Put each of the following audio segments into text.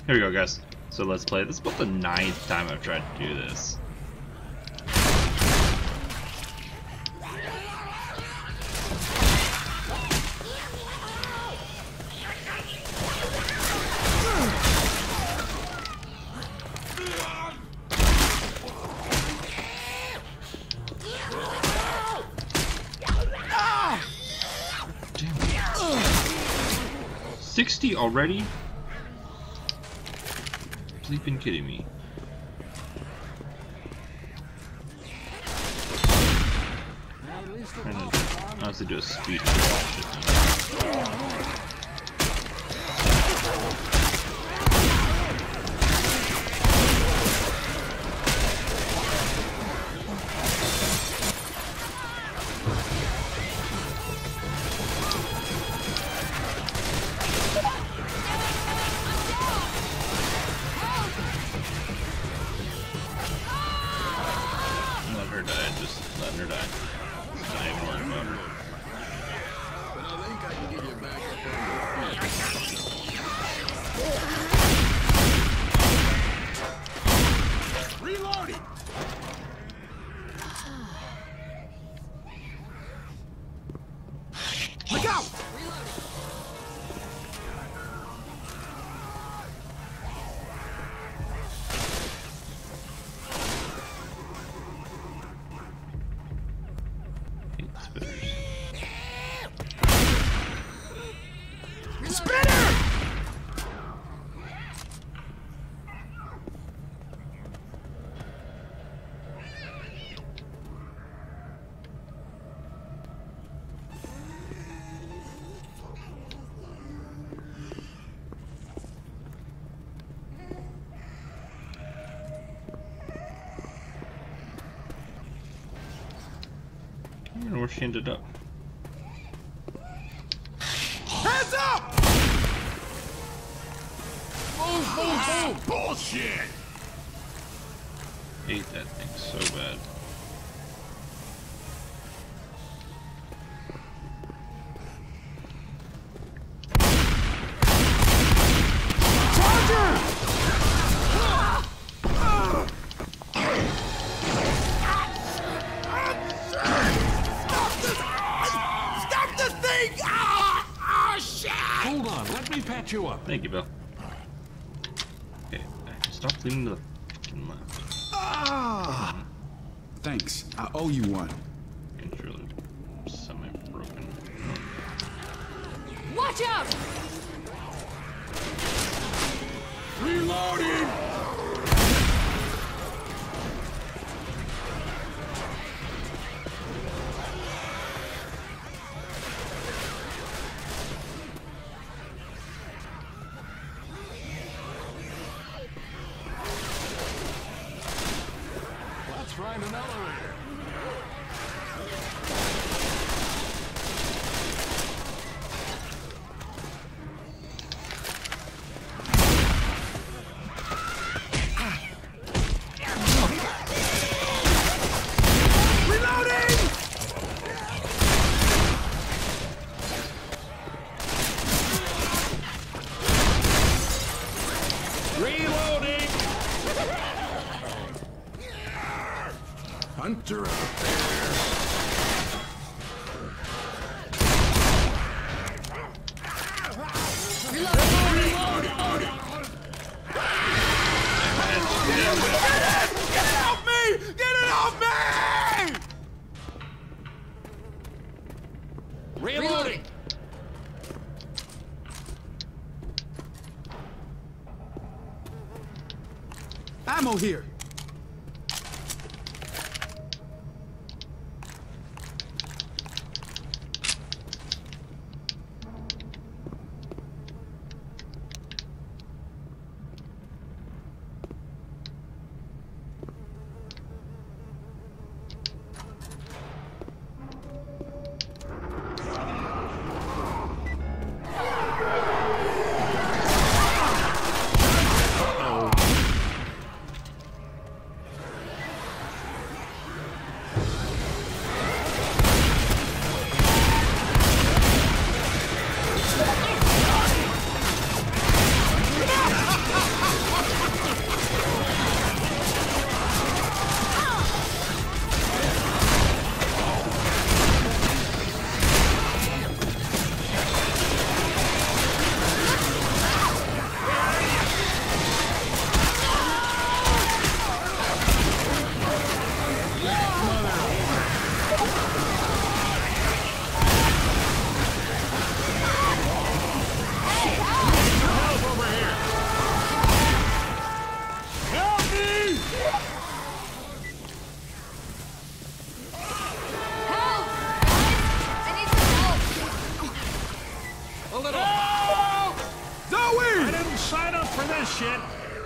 Here we go, guys. So let's play. This is about the 9th time I've tried to do this. Damn. 60 already? Please been kidding me. I honestly do a speed run. Let her die, just let her die. Not even worried about her. But I think I can get you back up on your feet. Reloading! Look out! Spinner! I don't know where she ended up. Hands up! Move! Bullshit! Hate that thing so bad. Stop this thing! Ah, shit! Hold on, let me patch you up. Thank you, Bill. Okay, stop leaning to the fucking left. Ah! Thanks. I owe you one. It's really semi-broken. Watch out! Reloading! Let's ride an elevator. Reloading! Reloading! Hunter out there. Get it off me! Get it off me! Reloading! Ammo here. this shit.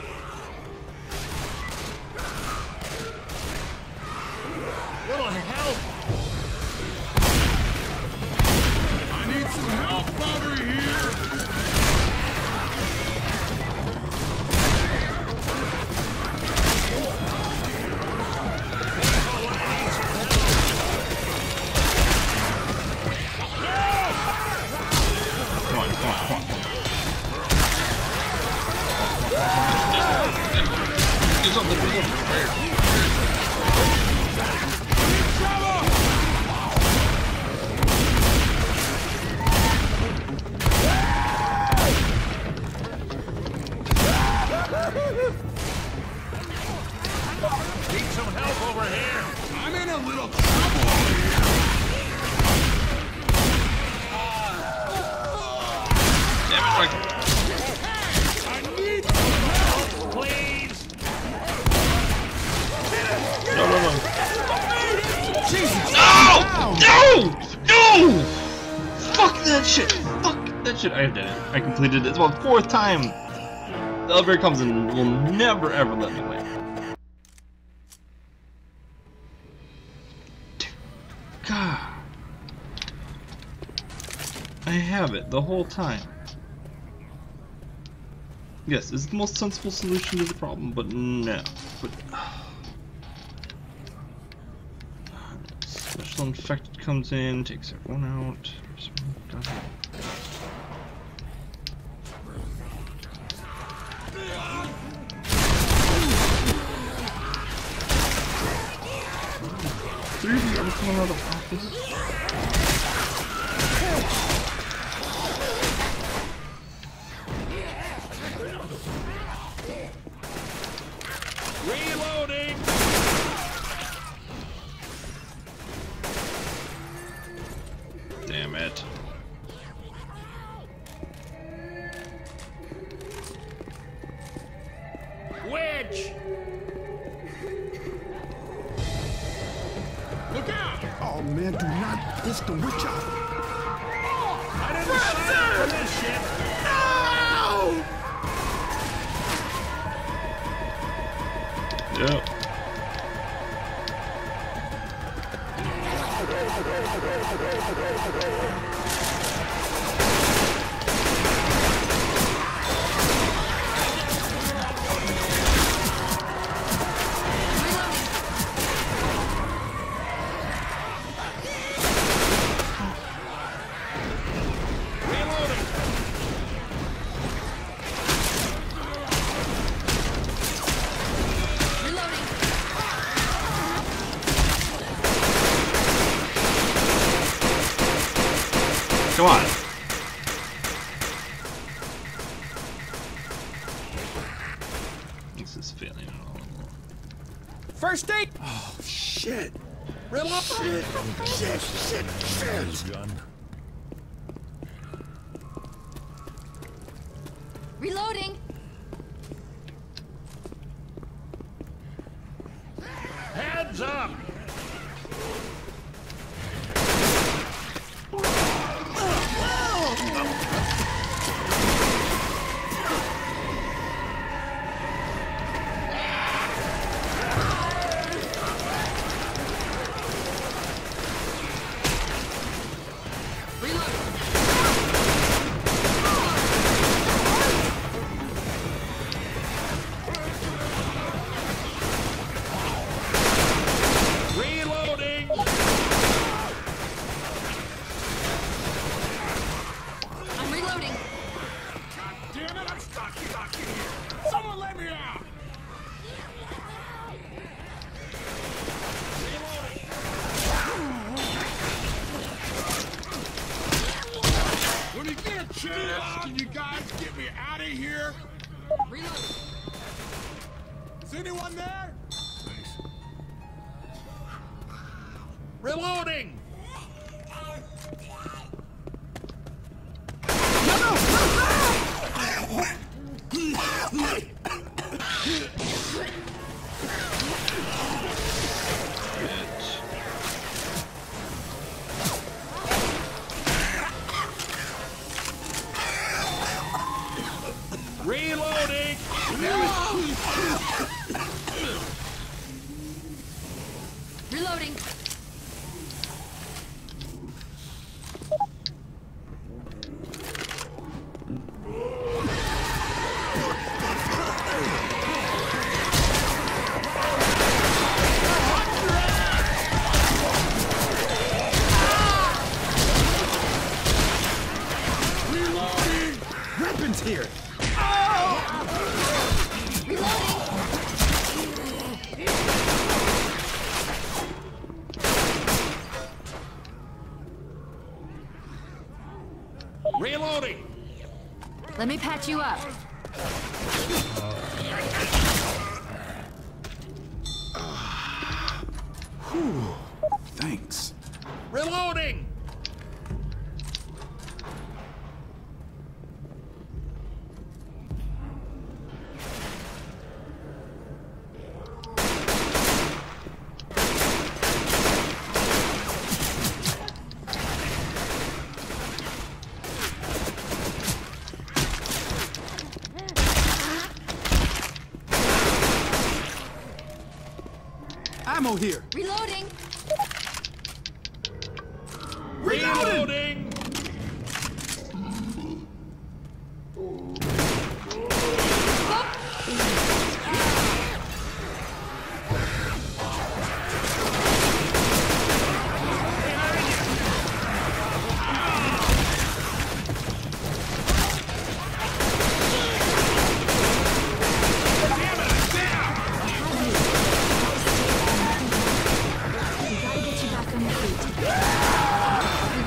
Little help. I need some help over here. Come on, come on, come on. Do something, do something. Need some help over here. I'm in a little trouble over here. Damn it, Michael. I need some help. Please. No. Jesus. No! No! No! Fuck that shit! Fuck that shit! I did it. I completed it. It's about the 4th time. The elevator comes and will never ever let me win. God. I have it the whole time. Yes, it's the most sensible solution to the problem, but no. But special infected comes in, takes everyone out. Three of you are coming out of office. Reloading. Damn it. Wedge. Look out. Oh man, do not piss the witch off. I didn't sign up for this shit. Yep. Come on. This is failing all. First aid. Oh shit. Reload. Shit. Gun. Reloading. Heads up. Reloading. I'm reloading. Damn it, I'm stuck in here. Someone let me out. When you get a chance, can you guys get me out of here? Reloading. Is anyone there? Reloading. Reloading. Reloading! Reloading. Weapons here. Reloading! Let me patch you up. Thanks. Reloading! Ammo here. Reloading. Reloading! We gotta get you back on your feet.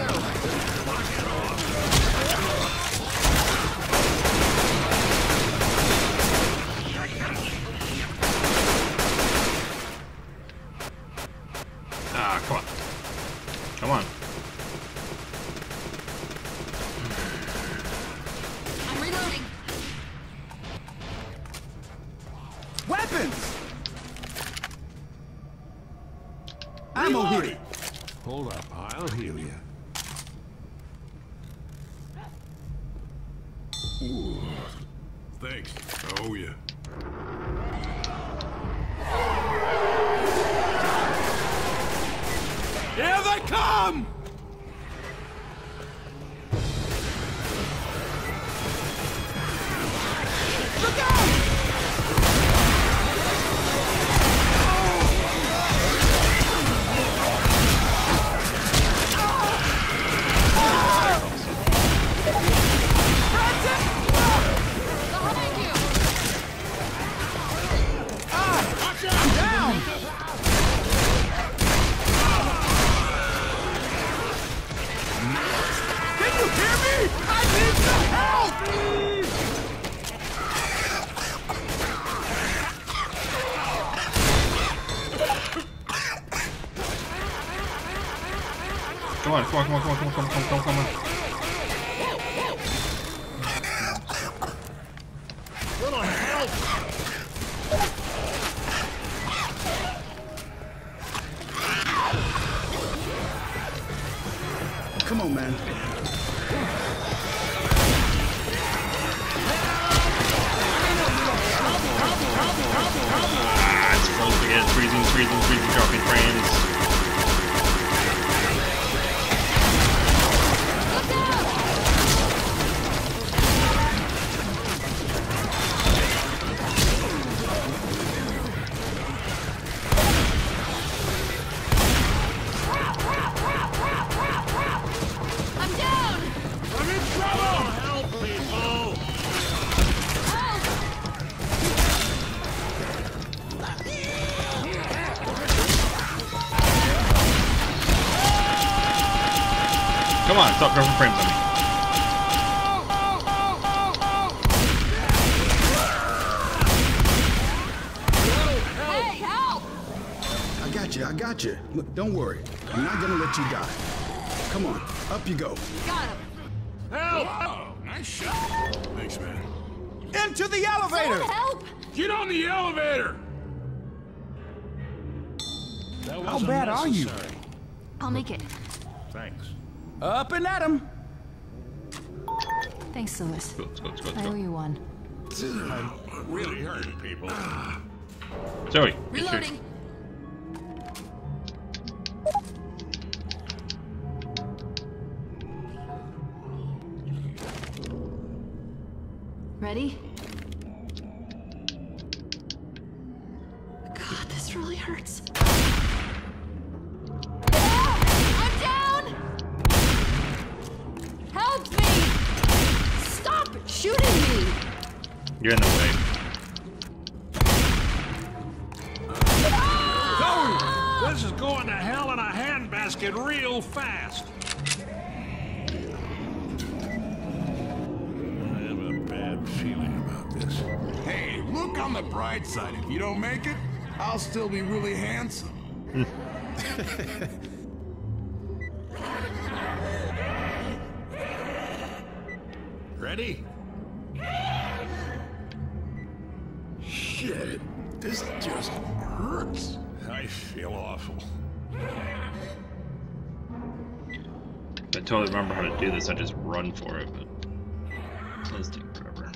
Ah, come on. Come on. I'm reloading. Weapons. Ammo here. Reloading! Hold up, I'll heal you. Ooh. Thanks. Oh, yeah. Here they come. Look out! Behind you. I'm down. Can you hear me? I need some help. Come on, come on, come on, come on, come on, come on, come on, come on. Little help! Come on, man. Ah, it's close to get freezing, freezing, freezing, dropping frames. I'm down. I'm in trouble! Help, people! Come on, stop dropping frames on me. Hey, help! I got you. Look, don't worry. I'm not gonna let you die. Come on, up you go. Got him. Help! Oh, nice shot. Thanks, man. Into the elevator! Someone help! Get on the elevator! That How bad are you? unnecessary. I'll make it. Thanks. Up and at 'em. Thanks, Lewis. Let's go, let's go, let's I owe go. you one. I'm really hurting people. Joey, get Reloading. Ready? God, this really hurts. I'm down! Help me! Stop shooting me! You're in the way. Zoe, this is going to hell in a handbasket real fast. I have a bad feeling about this. Hey, look on the bright side. If you don't make it, I'll still be really handsome. Ready? Shit, this just hurts. I feel awful. I totally remember how to do this. I just run for it, but it does take forever.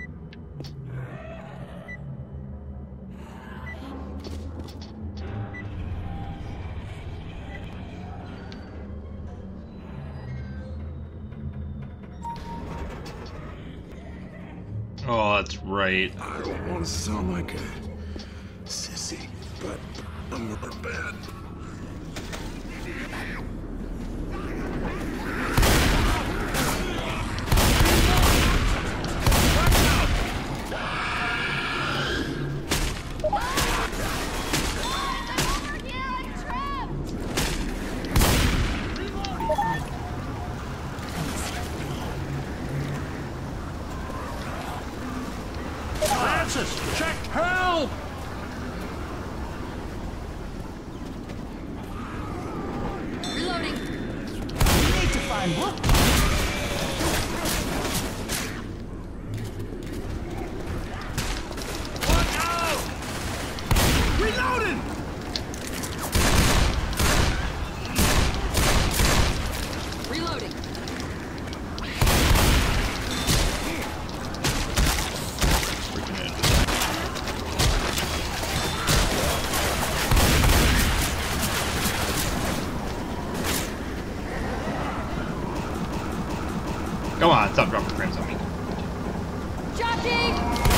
Oh, that's right. I don't want to sound like a sissy, but I'm not bad. Francis, check help! Reloading. Need to find what? Look out! Reloading! Reloading. Freaking in. Come on, stop dropping frames on me. Jockey!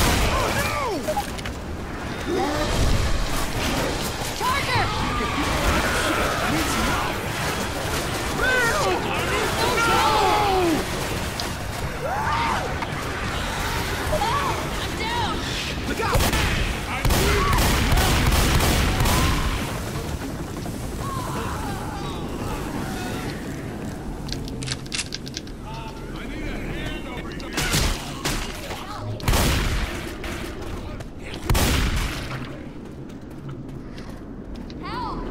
Charger! I'm down! Look out! Help!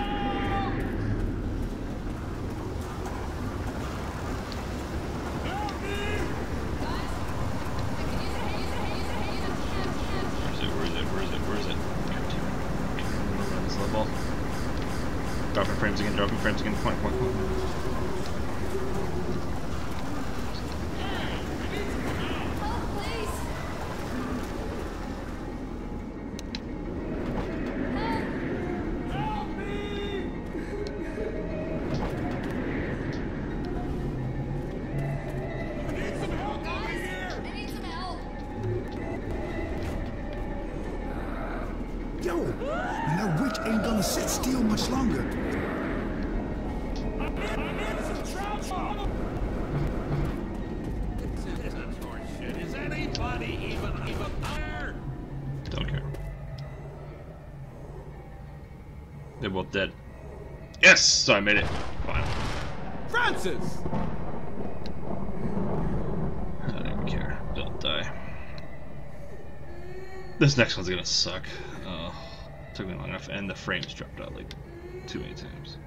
Where is it? On this level. Dropping frames again, point. Help, please! I need some help! Yo, and that witch ain't gonna sit still much longer. This is horseshit. Is anybody even there? Don't care. They're both dead. Yes! So I made it. Fine. Francis! I don't even care. Don't die. This next one's gonna suck. Oh, took me long enough, and the frames dropped out like too many times.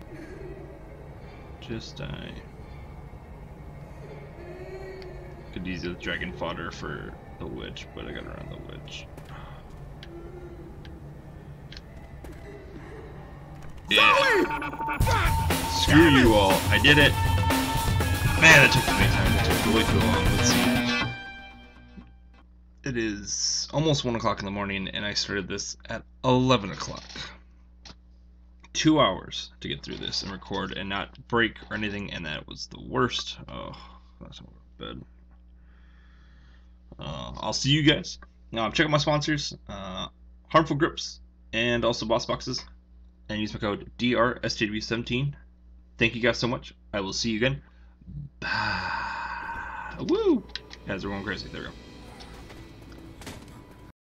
Just die. Could use the dragon fodder for the witch, but I got around the witch. Yeah. Screw you all. I did it. Man, it took too many times. It took way too long. Let's see. it is almost 1 o'clock in the morning, and I started this at 11 o'clock. 2 hours to get through this and record and not break or anything, and that was the worst. Oh, that's not bad. I'll see you guys. Now, check out my sponsors, Harmful Grips, and also Boss Boxes, and use my code DRSJW17. Thank you guys so much. I will see you again. Bye. Woo! Guys are going crazy. There we go.